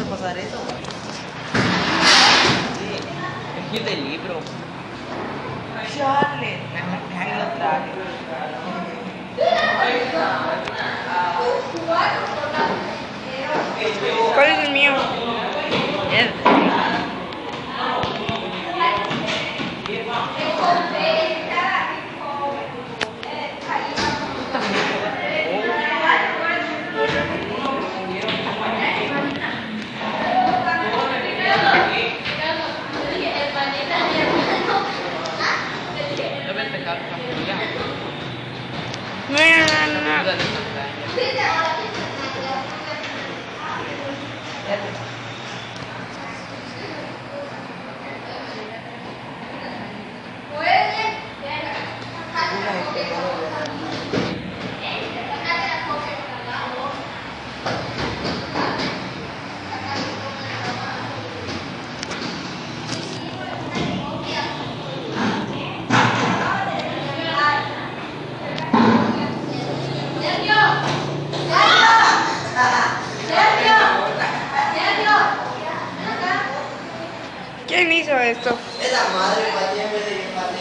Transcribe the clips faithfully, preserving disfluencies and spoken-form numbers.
pasar eso. Sí, es del libro. Chale, ahí lo traje. ¿Cuál es el mío? Este. No, no, no, no. ¿Quién hizo esto? Es la madre, paté, en vez de que paté.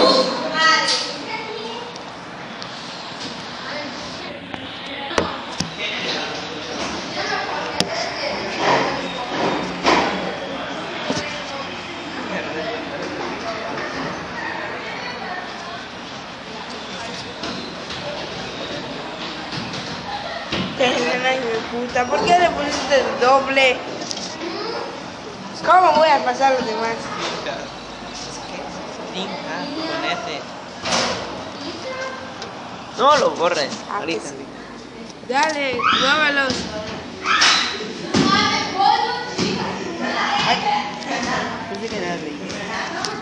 Qué nena de puta, ¿por qué le pusiste el doble? ¿Cómo voy a pasar los demás? Con ese. No lo borres. Ah, Ahorita. pues. Dale, muévalos. Ay, pensé que era rey.